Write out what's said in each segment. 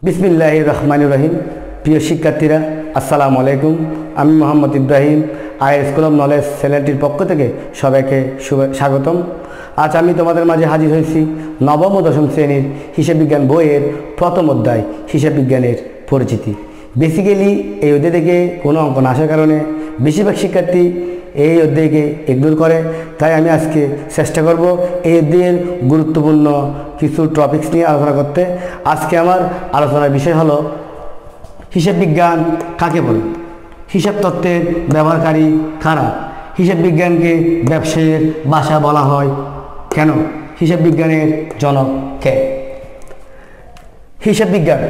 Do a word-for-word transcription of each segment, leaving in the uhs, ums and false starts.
बिस्मिल्लाहिर रहमानिर रहीम। प्रिय शिक्षार्थीरा আসসালামু আলাইকুম। আমি Mohammad Ibrahim IS school of knowledge চ্যানেলটির পক্ষ থেকে সবাইকে স্বাগতম। আজ আমি তোমাদের মাঝে হাজির হয়েছি নবম ও দশম শ্রেণীর হিসাব বিজ্ঞান বইয়ের প্রথম অধ্যায় হিসাব বিজ্ঞানের পরিচিতি। বেসিক্যালি এই অধ্যায় থেকে কোনো অঙ্ক না আসার কারণে বেশিরভাগ শিক্ষার্থী এই অধ্যায়কে ইগনোর করে, তাই আমি আজকে চেষ্টা করব এই অধ্যায়ের গুরুত্বপূর্ণ কিছু টপিকস নিয়ে আলোচনা করতে। আজকে আমার আলোচনার বিষয় হলো হিসাব বিজ্ঞান কাকে বলে, হিসাব তত্ত্বের ব্যবহারকারী কারা, হিসাব বিজ্ঞানকে ব্যবসায়ের ভাষা বলা হয় কেন, হিসাব বিজ্ঞানের জনক কে। হিসাব বিজ্ঞান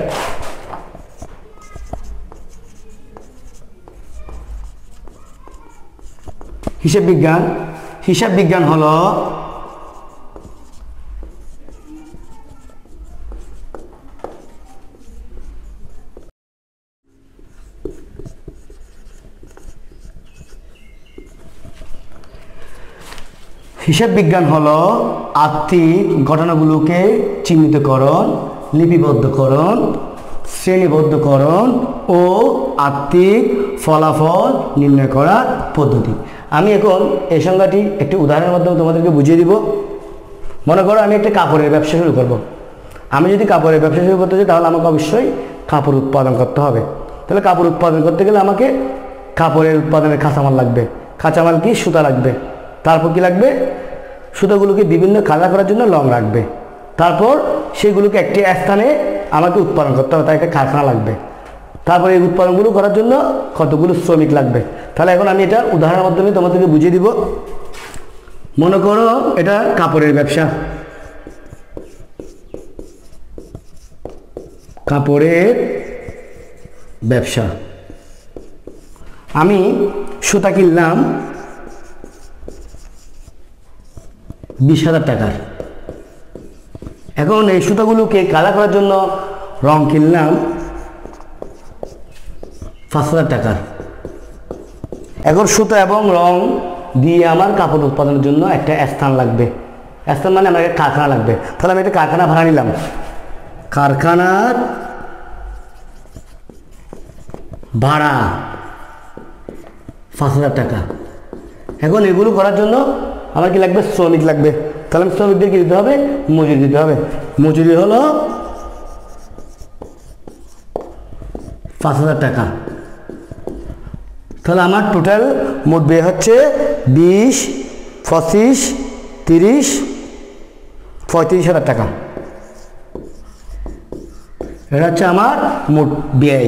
হিসাব বিজ্ঞান হিসাব বিজ্ঞান হলো হিসাব বিজ্ঞান হলো আর্থিক ঘটনাগুলোকে চিহ্নিতকরণ, লিপিবদ্ধকরণ, শ্রেণীবদ্ধকরণ ও আর্থিক ফলাফল নির্ণয় করার পদ্ধতি। আমি এখন এই সংজ্ঞাটি একটি উদাহরণের মাধ্যমে তোমাদেরকে বুঝিয়ে দিব। মনে করো আমি একটা কাপড়ের ব্যবসা শুরু করব। আমি যদি কাপড়ের ব্যবসা শুরু করতে চাই তাহলে আমাকে অবশ্যই কাপড় উৎপাদন করতে হবে। তাহলে কাপড় উৎপাদন করতে গেলে আমাকে কাপড়ের উৎপাদনের কাঁচামাল লাগবে। কাঁচামাল কি? সুতা লাগবে। তারপর কি লাগবে? সুতাগুলোকে বিভিন্ন কালার করার জন্য রং লাগবে। তারপর সেগুলোকে একটি স্থানে আমাকে উৎপাদন করতে হবে, তাই একটা কারখানা লাগবে। তারপরে এই উৎপাদনগুলো করার জন্য কতগুলো শ্রমিক লাগবে। তাহলে এখন আমি এটা উদাহরণের মাধ্যমে তোমাদেরকে বুঝিয়ে দিব। মনে করো এটা কাপড়ের ব্যবসা, কাপড়ের ব্যবসা। আমি সুতা কিনলাম বিশ হাজার টাকার। এখন এই সুতাগুলোকে কালার করার জন্য রং কিনলাম পাঁচ হাজার টাকার। এখন সুতা এবং রং দিয়ে আমার কাপড় উৎপাদনের জন্য একটা স্থান লাগবে। স্থান মানে আমার একটা কারখানা লাগবে। তাহলে আমি একটা কারখানা ভাড়া নিলাম। কারখানার ভাড়া পাঁচ হাজার টাকা। এখন এগুলো করার জন্য আমার কি লাগবে? শ্রমিক লাগবে। তাহলে আমি শ্রমিকদেরকে দিতে হবে মজুরি দিতে হবে। মজুরি হলো পাঁচ হাজার টাকা। তাহলে আমার টোটাল মোট ব্যয় হচ্ছে বিশ, পঁচিশ, তিরিশ, পঁয়ত্রিশ হাজার টাকা। এটা হচ্ছে আমার মোট ব্যয়,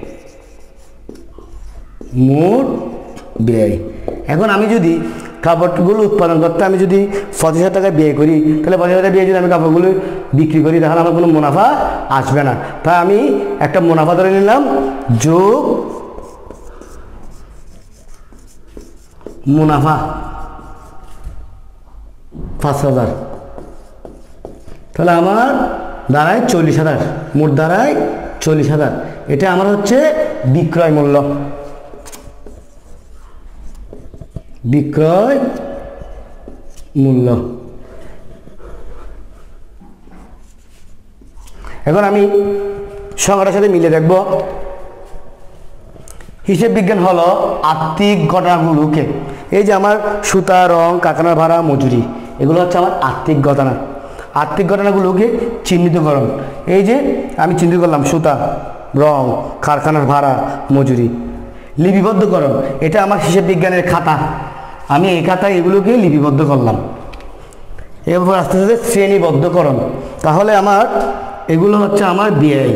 মোট ব্যয়। এখন আমি যদি কাপড়গুলো উৎপাদন করতে আমি যদি পঁচিশ হাজার টাকা ব্যয় করি, তাহলে পঁচিশ হাজার ব্যয় যদি আমি কাপড়গুলো বিক্রি করি তাহলে আমার কোনো মুনাফা আসবে না। তাই আমি একটা মুনাফা ধরে নিলাম, যোগ মুনাফা পাঁচ হাজার। তাহলে আমার দাঁড়ায় চল্লিশ হাজার, মোট দাঁড়ায় চল্লিশ হাজার। এটা আমার হচ্ছে বিক্রয় মূল্য, বিক্রয় মূল্য। এখন আমি সংখ্যাটার সাথে মিলে দেখব। হিসেব বিজ্ঞান হলো আর্থিক ঘটনাগুলোকে, এই যে আমার সুতা, রং, কারখানার ভাড়া, মজুরি, এগুলো হচ্ছে আমার আর্থিক ঘটনা। আর্থিক ঘটনাগুলোকে চিহ্নিতকরণ, এই যে আমি চিহ্নিত করলাম সুতা, রং, কারখানার ভাড়া, মজুরি। লিপিবদ্ধকরণ, এটা আমার হিসেব বিজ্ঞানের খাতা। আমি এই খাতায় এগুলোকে লিপিবদ্ধ করলাম। এরপর আস্তে আস্তে শ্রেণীবদ্ধকরণ, তাহলে আমার এগুলো হচ্ছে আমার ব্যয়,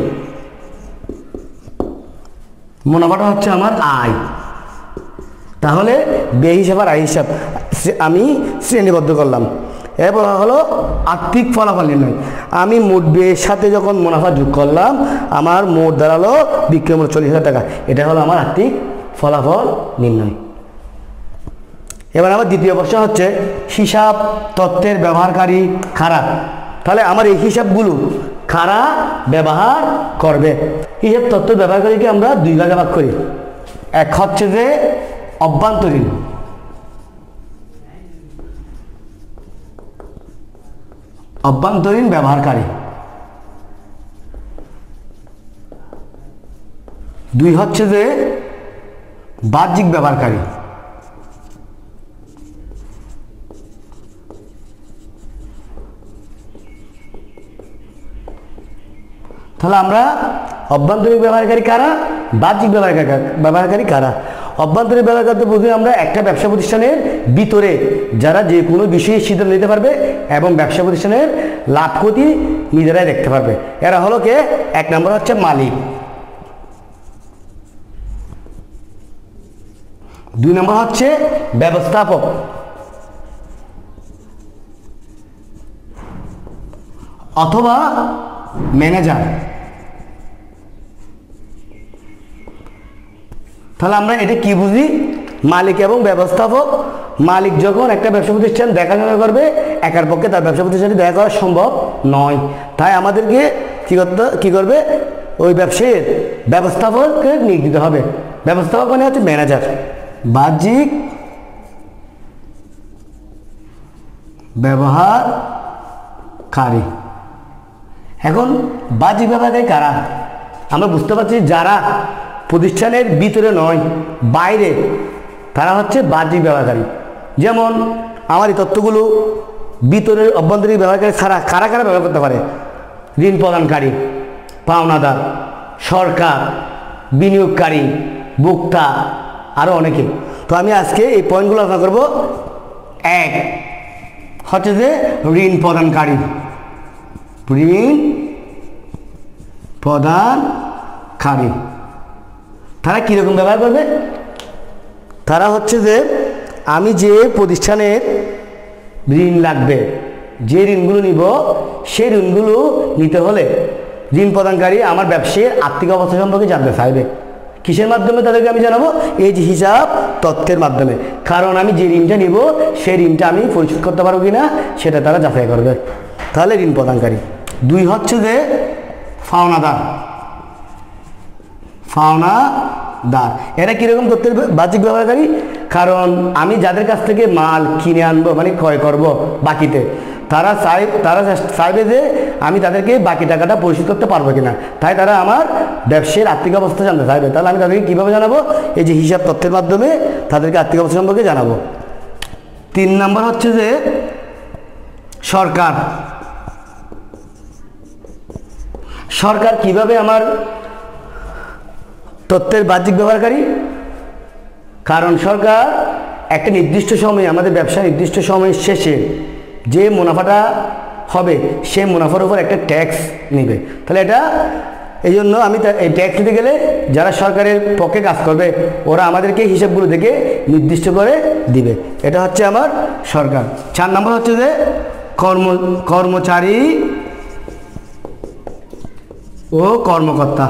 মুনাফাটা হচ্ছে আমার আয়। তাহলে ব্যয় হিসাব আর আয় হিসাব আমি শ্রেণীবদ্ধ করলাম। এরপর হলো আর্থিক ফলাফল নির্ণয়। আমি মোট ব্যয়ের সাথে যখন মুনাফা যোগ করলাম আমার মোট দাঁড়ালো বিক্রয় মূল্য চল্লিশ হাজার টাকা। এটা হলো আমার আর্থিক ফলাফল নির্ণয়। এবার আমার দ্বিতীয় প্রশ্ন হচ্ছে হিসাব তত্ত্বের ব্যবহারকারী কারা। তাহলে আমার এই হিসাবগুলো কারা ব্যবহার করবে? হিসাব তত্ত্বের ব্যবহারকারীকে আমরা দুই ভাগে ভাগ করি। এক হচ্ছে যে অভ্যন্তরীণ, অভ্যন্তরীণ ব্যবহারকারী। দুই হচ্ছে যে বাহ্যিক ব্যবহারকারী। তাহলে আমরা অভ্যন্তরীণ ব্যবহারকারী কারা, বাহ্যিক ব্যবহারকারী ব্যবহারকারী কারা। অভ্যন্তরীণ ব্যবহারকারী বুঝি আমরা একটা ব্যবসা প্রতিষ্ঠানের ভিতরে যারা যে কোনো বিষয়ে সিদ্ধান্ত নিতে পারবে এবং ব্যবসা প্রতিষ্ঠানের লাভ ক্ষতি নিজেরাই দেখতে পারবে, এরা হলো কে? এক নম্বর হচ্ছে মালিক, দুই নম্বর হচ্ছে ব্যবস্থাপক, অথবা ম্যানেজার। তাহলে আমরা এটা কি বুঝি? মালিক এবং ব্যবস্থাপক। মালিক যখন একটা ব্যবসা প্রতিষ্ঠান দেখাশোনা করবে, একার পক্ষে তার ব্যবসা প্রতিষ্ঠানটি দেখা করা সম্ভব নয়, তাই আমাদেরকে কী করতে কী করবে? ওই ব্যবসায়ের ব্যবস্থাপককে নিয়োগ দিতে হবে। ব্যবস্থাপক মানে হচ্ছে ম্যানেজার, বাহ্যিক ব্যবহারকারী। এখন বাহ্যিক ব্যবহারকারী কারা? আমরা বুঝতে পারছি যারা প্রতিষ্ঠানের ভিতরে নয়, বাইরে, তারা হচ্ছে বাহ্যিক ব্যবহারকারী। যেমন আমার এই তথ্যগুলো ভিতরের অভ্যন্তরীণ ব্যবহারকারী ছাড়া কারা কারা ব্যবহার করতে পারে? ঋণ প্রদানকারী, পাওনাদার, সরকার, বিনিয়োগকারী, ভোক্তা, আরও অনেকে। তো আমি আজকে এই পয়েন্টগুলো আলোচনা করব। এক হচ্ছে যে ঋণ প্রদানকারী, ঋণ প্রদানকারী তারা কীরকম ব্যবহার করবে? তারা হচ্ছে যে আমি যে প্রতিষ্ঠানের ঋণ লাগবে, যে ঋণগুলো নিব, সেই ঋণগুলো নিতে হলে ঋণ প্রদানকারী আমার ব্যবসায়ের আর্থিক অবস্থা সম্পর্কে জানতে চাইবে। কিসের মাধ্যমে তাদেরকে আমি জানাবো? এই যে হিসাব তথ্যের মাধ্যমে। কারণ আমি যে ঋণটা নিব সেই ঋণটা আমি পরিশোধ করতে পারবো কিনা সেটা তারা যাচাই করবে। তাহলে ঋণ প্রদানকারী। দুই হচ্ছে যে পাওনাদার, পাওনাদার এরা কীরকম তথ্যের বাহ্যিক ব্যবহারকারী? কারণ আমি যাদের কাছ থেকে মাল কিনে আনবো, মানে ক্রয় করব বাকিতে, তারা চাই তারা চাইবে যে আমি তাদেরকে বাকি টাকাটা পরিশোধ করতে পারবো কিনা, তাই তারা আমার ব্যবসায়ের আর্থিক অবস্থা জানতে চাইবে। তাহলে আমি তাদেরকে কীভাবে জানাবো? এই যে হিসাব তথ্যের মাধ্যমে তাদেরকে আর্থিক অবস্থা সম্পর্কে জানাবো। তিন নম্বর হচ্ছে যে সরকার। সরকার কিভাবে আমার তথ্যের বাহ্যিক ব্যবহারকারী? কারণ সরকার একটা নির্দিষ্ট সময়ে, আমাদের ব্যবসা নির্দিষ্ট সময়ের শেষে যে মুনাফাটা হবে সেই মুনাফার উপর একটা ট্যাক্স নেবে। তাহলে এটা এই জন্য আমি এই ট্যাক্স দিতে গেলে যারা সরকারের পক্ষে কাজ করবে ওরা আমাদেরকে হিসাবগুলো দেখে নির্দিষ্ট করে দিবে। এটা হচ্ছে আমার সরকার। চার নম্বর হচ্ছে যে কর্ম কর্মচারী ও কর্মকর্তা।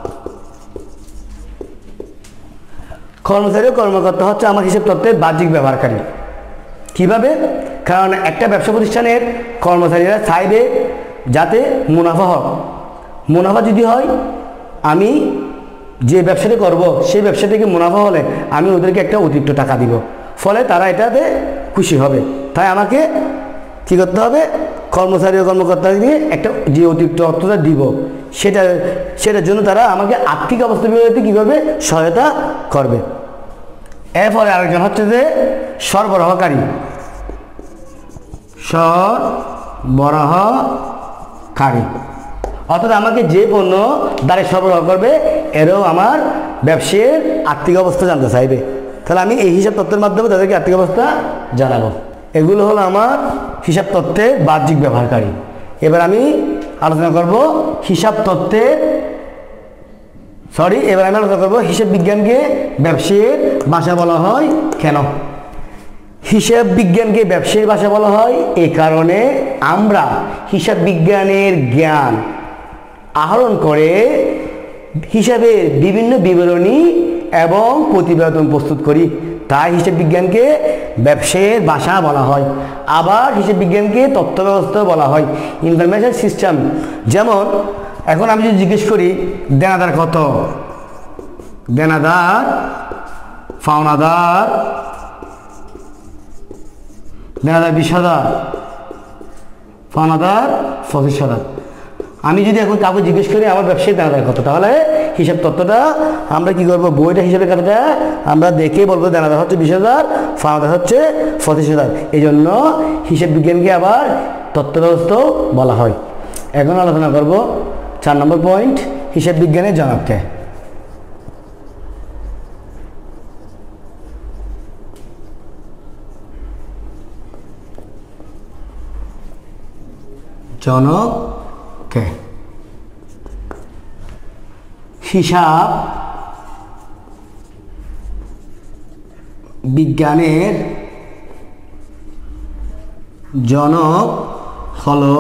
কর্মচারী ও কর্মকর্তা হচ্ছে আমার হিসাব তত্ত্বের বাহ্যিক ব্যবহারকারী। কিভাবে? কারণ একটা ব্যবসা প্রতিষ্ঠানের কর্মচারীরা চাইবে যাতে মুনাফা হোক। মুনাফা যদি হয়, আমি যে ব্যবসাটি করব সেই ব্যবসা থেকে মুনাফা হলে আমি ওদেরকে একটা অতিরিক্ত টাকা দিব, ফলে তারা এটাতে খুশি হবে। তাই আমাকে কী করতে হবে? কর্মচারী ও কর্মকর্তাকে একটা যে অতিরিক্ত অর্থটা দিব সেটা সেটার জন্য তারা আমাকে আর্থিক অবস্থা বিবেচনাতে কীভাবে সহায়তা করবে। এরপরে আরেকজন হচ্ছে যে সরবরাহকারী। সরবরাহকারী অর্থাৎ আমাকে যে পণ্য দ্বারা সরবরাহ করবে এরাও আমার ব্যবসায়ের আর্থিক অবস্থা জানতে চাইবে। তাহলে আমি এই হিসাব তথ্যের মাধ্যমে তাদেরকে আর্থিক অবস্থা জানাবো। এগুলো হলো আমার হিসাব তথ্যের বাহ্যিক ব্যবহারকারী। এবার আমি আলোচনা করব হিসাব তথ্যের সরি এবার আমি আলোচনা করব হিসাব বিজ্ঞানকে ব্যবসায়ের ভাষা বলা হয় কেন। হিসাব বিজ্ঞানকে ব্যবসায়ের ভাষা বলা হয় এই কারণে আমরা হিসাব বিজ্ঞানের জ্ঞান আহরণ করে হিসাবের বিভিন্ন বিবরণী এবং প্রতিবেদন প্রস্তুত করি, তাই হিসাব বিজ্ঞানকে ব্যবসায়ের ভাষা বলা হয়। আবার হিসাব বিজ্ঞানকে তথ্য ব্যবস্থা বলা হয়, ইনফরমেশন সিস্টেম। যেমন এখন আমি যদি জিজ্ঞেস করি দেনাদার কত, দেনাদার, পাওনাদার, দেনাদার বিশ হাজার, পাওনাদার পঁচিশ হাজার। আমি যদি এখন কাউকে জিজ্ঞেস করি আমার ব্যবসায়ী দেনাদার কত, তাহলে হিসাব তত্ত্বটা আমরা কি করব, বইটা হিসাবে কাটাটা আমরা দেখেই বলবো দানাদার হচ্ছে বিশ হাজার, ফানাদার হচ্ছে পঁচিশ হাজার। এই জন্য হিসাব বিজ্ঞানকে আবার তত্ত্ব ব্যবস্থাও বলা হয়। এখন আলোচনা করব চার নম্বর পয়েন্ট, হিসাব বিজ্ঞানের জনককে। জনককে হিসাব বিজ্ঞানের জনক হলো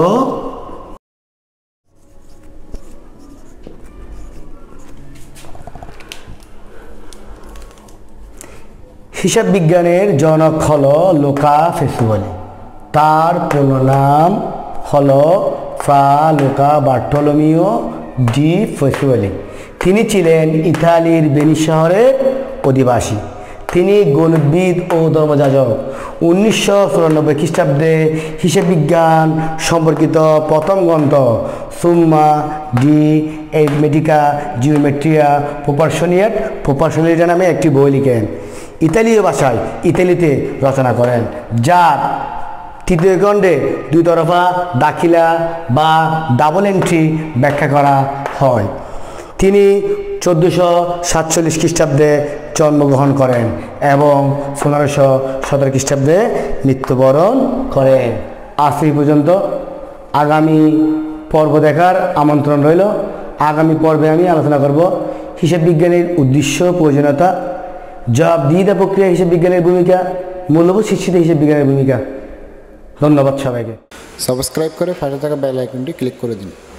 হিসাব বিজ্ঞানের জনক হলো লুকা পাসিওলি। তার পুরো নাম হলো ফ্রা লুকা বার্থোলোমিও ডি পাসিওলি। তিনি ছিলেন ইতালির ভেনিস শহরের অধিবাসী। তিনি গণিতবিদ ও ধর্মযাজক। উনিশশো চুরানব্বই খ্রিস্টাব্দে হিসাব বিজ্ঞান সম্পর্কিত প্রথম গ্রন্থ সুম্মা ডি অ্যারিথমেটিকা জিওমেট্রিয়া প্রপারশনিয়েট প্রপারশনিয়েটা নামে একটি বই লিখেন। ইতালীয় ভাষায় ইতালিতে রচনা করেন, যার তৃতীয় খণ্ডে দুই তরফা দাখিলা বা ডাবল এন্ট্রি ব্যাখ্যা করা হয়। তিনি চোদ্দোশো সাতচল্লিশ খ্রিস্টাব্দে জন্মগ্রহণ করেন এবং পনেরোশো সতেরো খ্রিস্টাব্দে মৃত্যুবরণ করেন। আজ এই পর্যন্ত। আগামী পর্ব দেখার আমন্ত্রণ রইল। আগামী পর্বে আমি আলোচনা করব হিসাব বিজ্ঞানের উদ্দেশ্য, প্রয়োজনীয়তা, জবাবদিহিতা প্রক্রিয়া হিসাব বিজ্ঞানের ভূমিকা, মূল্যবোধ শিক্ষিত হিসাব বিজ্ঞানের ভূমিকা। ধন্যবাদ সবাইকে। সাবস্ক্রাইব করে পাশে থাকা বেল আইকনটি ক্লিক করে দিন।